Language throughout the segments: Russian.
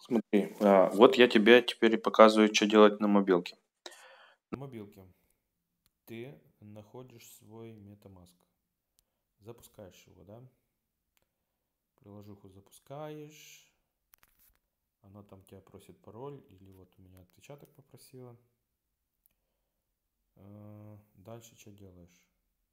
Смотри, вот я тебе теперь и показываю, что делать на мобилке. На мобилке ты находишь свой MetaMask, запускаешь его, да? Приложуху запускаешь, она там тебя просит пароль, или вот у меня отпечаток попросила. Дальше что делаешь?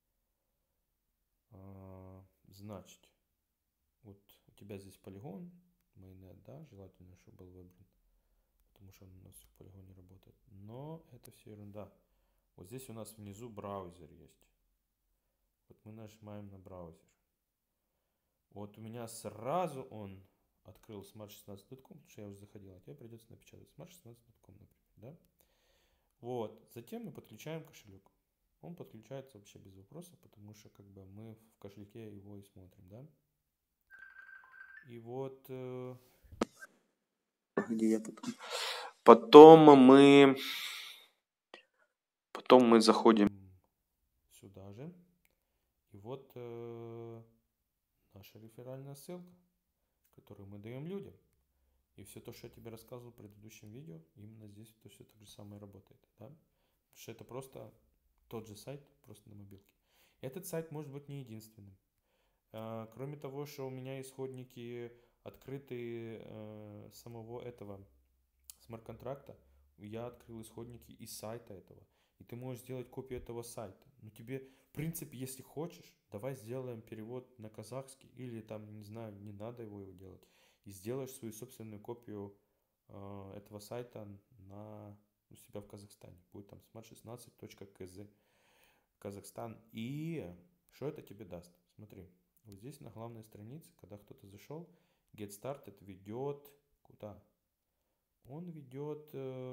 Значит, вот у тебя здесь полигон, майонет, да, желательно, чтобы был выбран, потому что он у нас в полигоне работает. Но это все ерунда. Вот здесь у нас внизу браузер есть. Вот мы нажимаем на браузер. Вот у меня сразу он открыл smart16.com, потому что я уже заходил, а тебе придется напечатать smart16.com, например, да? Вот, затем мы подключаем кошелек. Он подключается вообще без вопросов, потому что как бы мы в кошельке его и смотрим, да? И вот Где я потом? Потом мы заходим. сюда же. И вот наша реферальная ссылка, которую мы даем людям. И все то, что я тебе рассказывал в предыдущем видео, именно здесь то все так же самое работает. Да? Потому что это просто тот же сайт, просто на мобилке. И этот сайт может быть не единственным. Кроме того, что у меня исходники открыты самого этого смарт-контракта, я открыл исходники из сайта этого. И ты можешь сделать копию этого сайта. Но тебе, в принципе, если хочешь, давай сделаем перевод на казахский. Или там, не знаю, не надо его делать. И сделаешь свою собственную копию этого сайта у себя в Казахстане. Будет там smart16.kz Казахстан. И что это тебе даст? Смотри, вот здесь на главной странице, когда кто-то зашел, Get Started ведет куда? Он ведет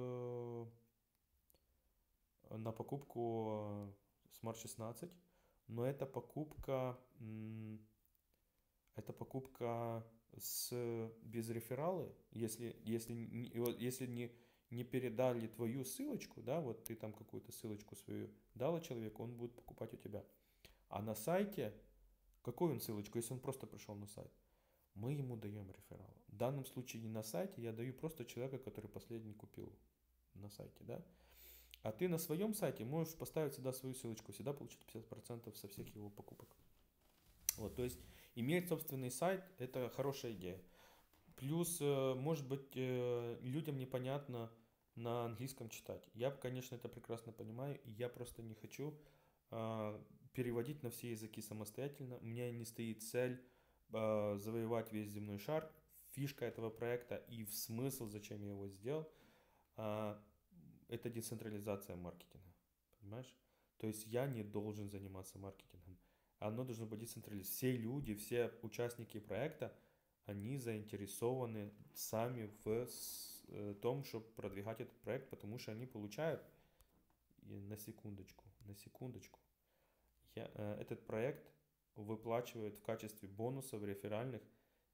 на покупку Smart 16, но это покупка без рефералы, если не передали твою ссылочку, да, вот ты там какую-то ссылочку свою дала человеку, он будет покупать у тебя. А на сайте, какую он ссылочку, если он просто пришел на сайт? Мы ему даем реферал. В данном случае не на сайте, я даю просто человека, который последний купил на сайте, да. А ты на своем сайте можешь поставить сюда свою ссылочку, всегда получить 50% со всех его покупок. Вот, то есть иметь собственный сайт – это хорошая идея. Плюс, может быть, людям непонятно на английском читать. Я, конечно, это прекрасно понимаю, и я просто не хочу переводить на все языки самостоятельно. У меня не стоит цель завоевать весь земной шар. Фишка этого проекта и смысл, зачем я его сделал, это децентрализация маркетинга. Понимаешь? То есть я не должен заниматься маркетингом. Оно должно быть децентрализировано. Все люди, все участники проекта, они заинтересованы сами в том, чтобы продвигать этот проект, потому что они получают, на секундочку, этот проект выплачивает в качестве бонусов реферальных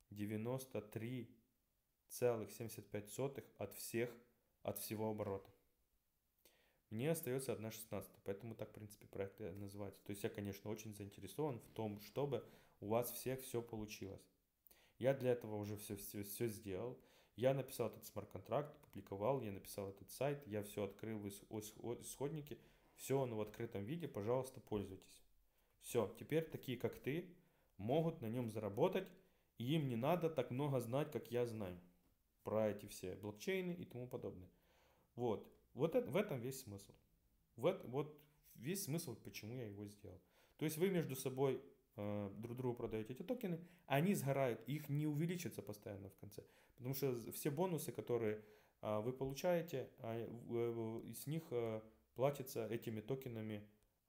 93,75 от всего оборота. Мне остается 1/16, поэтому так, в принципе, проект и называется. То есть я, конечно, очень заинтересован в том, чтобы у вас всех все получилось. Я для этого уже все сделал. Я написал этот смарт-контракт, публиковал, я написал этот сайт, я все открыл исходники, все оно в открытом виде, пожалуйста, пользуйтесь. Все, теперь такие, как ты, могут на нем заработать, и им не надо так много знать, как я знаю про эти все блокчейны и тому подобное. В этом весь смысл. Вот весь смысл, почему я его сделал. То есть вы между собой друг другу продаете эти токены, они сгорают, их не увеличится постоянно в конце. Потому что все бонусы, которые вы получаете, с них платится этими токенами,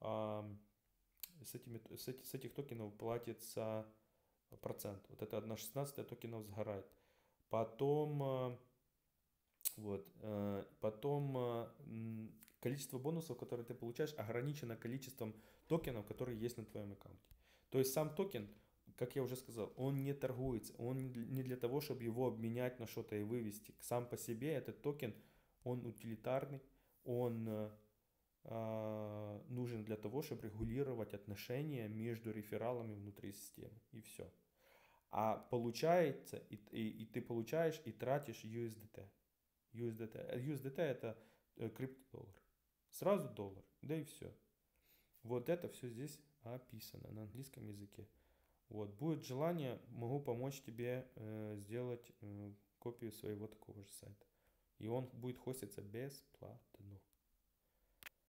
с этих токенов платится процент. Вот это 1/16 токенов сгорает. Потом количество бонусов, которые ты получаешь, ограничено количеством токенов, которые есть на твоем аккаунте. То есть сам токен, как я уже сказал, он не торгуется, он не для того, чтобы его обменять на что-то и вывести. Сам по себе этот токен, он утилитарный, он нужен для того, чтобы регулировать отношения между рефералами внутри системы. И все. А получается, и ты получаешь и тратишь USDT. USDT это криптодоллар. Сразу доллар, да и все. Вот это все здесь описано на английском языке. Вот, будет желание, могу помочь тебе сделать копию своего такого же сайта. И он будет хоститься бесплатно.